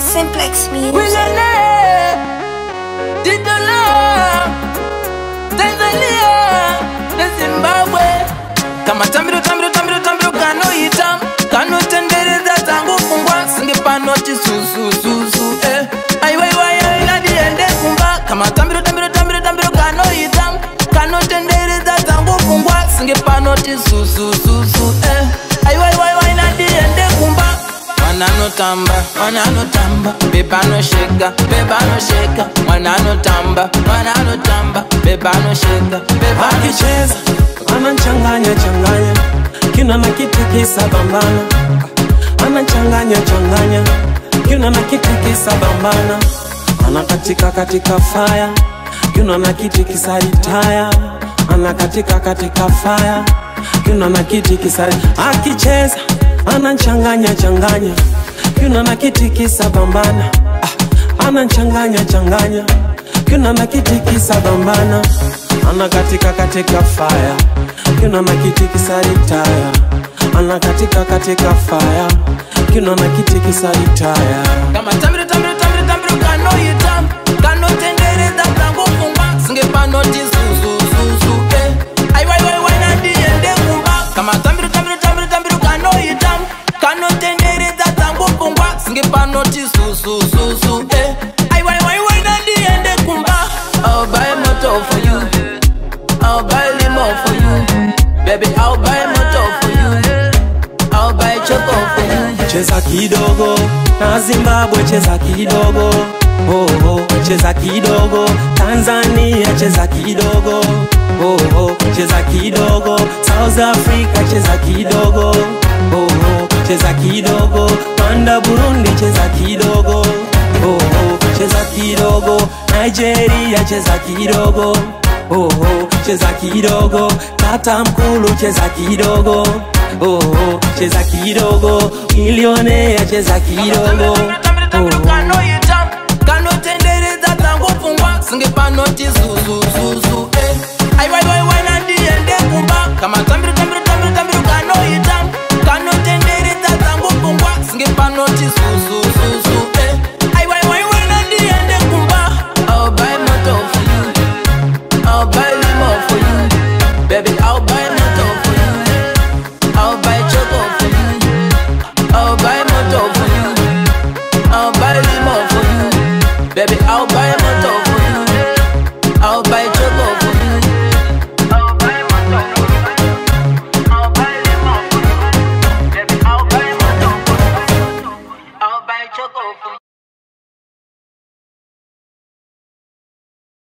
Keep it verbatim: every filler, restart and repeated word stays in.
Simplex Music. Wilele, Didola, Tanzania, na Zimbabwe. Kama tambiru tambiru tambiru tambiru kano itam, kano tendereza tangu fungwa, singe panoti susu susu eh. Ai wai wai ai nadi ende kumba. Kama tambiru tambiru tambiru tambiru kano itam, kano tendereza tangu fungwa, singe panoti susu susu eh. Ai wai wai wai nadi ende kumba. Wanano tamba, wanano tamba, beba no sheka, beba no sheka. Wanano tamba, wanano tamba, beba no sheka, beba no akicheza anachanganya changanya, kina na kitikisa bambana. Anachanganya changanya, kina na kitikisa bambana. Anakatika katika fire, kina na kitikisa retire. Anakatika katika fire, kina na kitikisa. Akicheza anachanganya changanya, kina na kitikisa bambana. Ah, anachanganya changanya, kina na kitikisa bambana. Anakatika katika fire, kina na kitikisa retire. Anakatika katika fire, kina na kitikisa retire. Kama tambiru tambiru tambiru tambiru kano itam, kano tendereza tangu fungwa, singe panoti susu susu eh. Ai wai wai wai nadi ende kumba. Kama tambiru tambiru tambiru tambiru kano itam, kano tendereza tangu fungwa, singe panoti susu susu eh. Ai wai wai wai nadi ende kumba. I'll buy motor for you, I'll buy limo for you, baby I'll buy motor for you, I'll buy choco for you. Cheza kidogo na Zimbabwe, cheza kidogo. Oh oh, cheza kidogo Tanzania, cheza kidogo. Oh oh, cheza kidogo South Africa, cheza kidogo. Oh oh, cheza kidogo Rwanda, Burundi, cheza kidogo. Oh oh, cheza kidogo Nigeria, cheza kidogo. Oh oh, cheza kidogo Tata Mkulu, cheza kidogo. Oh oh, cheza kidogo Millionaire, cheza kidogo. Oh oh, kano tendereza tangu fungwa, singe panoti susu susu eh. Ai wai wai wai nadi ende kumba. Kama tambiru tambiru tambiru tambiru kano itam, kano tendereza tangu fungwa, singe panoti susu